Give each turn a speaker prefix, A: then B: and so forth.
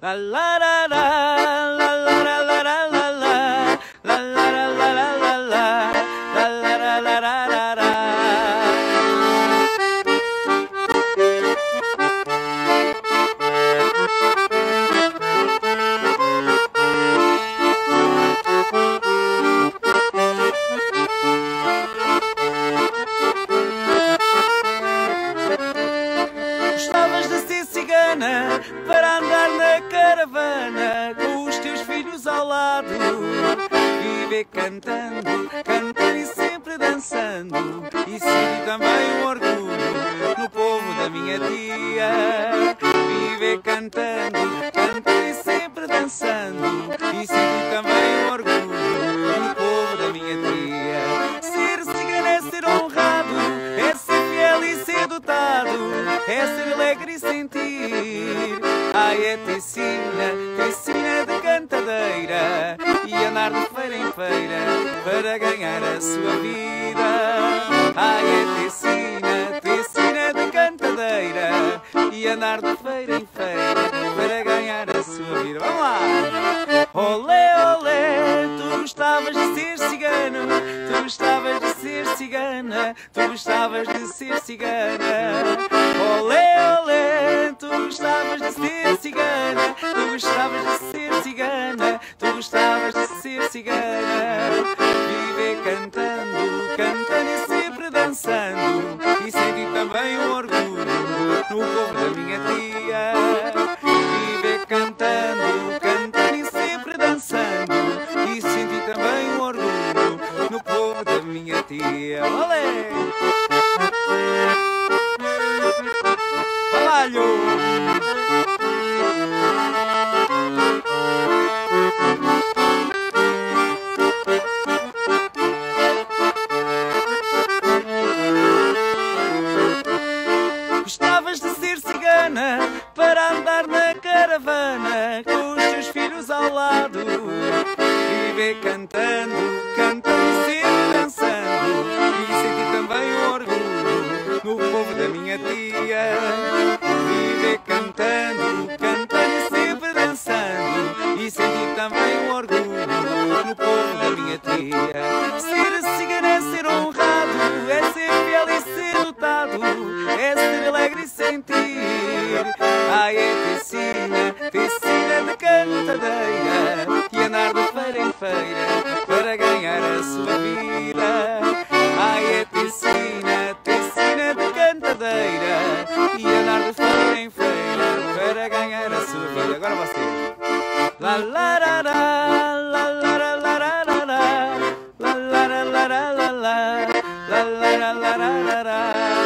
A: La la la la, la la la la la la la, la la la la la la la, la la la la la la. Gostavas de ser cigana para andar na caravana com os teus filhos ao lado, viver cantando, cantando e sempre dançando, e sinto também um orgulho no povo da minha tia. Viver cantando, cantando e sempre dançando, e sinto também um orgulho no povo da minha tia. Ser cigana é ser honrado, é ser fiel e ser dotado, é ser alegre e sentir. Ai, é Tecina, Tecina de cantadeira, e andar de feira em feira para ganhar a sua vida. Ai, é Tecina, Tecina de cantadeira, e andar de feira em feira para ganhar a sua vida. Vamos lá! Olé, olé, tu gostavas de ser cigano, tu gostavas de ser cigana, tu gostavas de ser cigana. Olé, olé, tu gostavas de ser cigana, tu gostavas de ser cigana, tu gostavas de ser cigana. Viver cantando, cantando e sempre dançando, e senti também um orgulho no povo da minha tia. Viver cantando, cantando e sempre dançando, e senti também um orgulho no povo da minha tia. Olé! Trabalho! Gostavas de ser cigana para andar na caravana com os teus filhos ao lado, viver cantando, cantando e sempre dançando, e sentir também o orgulho no povo da minha tia. Viver cantando, cantando e sempre dançando, e sentir também o orgulho no povo da minha tia. Ser cigana é ser honrado, é ser fiel e ser dotado, é ser alegre e sentir. Ai, é Tecina, Tecina de cantadeira, e andar de feira em feira para ganhar a sua vida. Ai, é Tecina, Tecina de cantadeira, e andar de feira em feira para ganhar a sua vida. Agora você. La la la la, la la la la la la, la la la la la la, la la la la la la.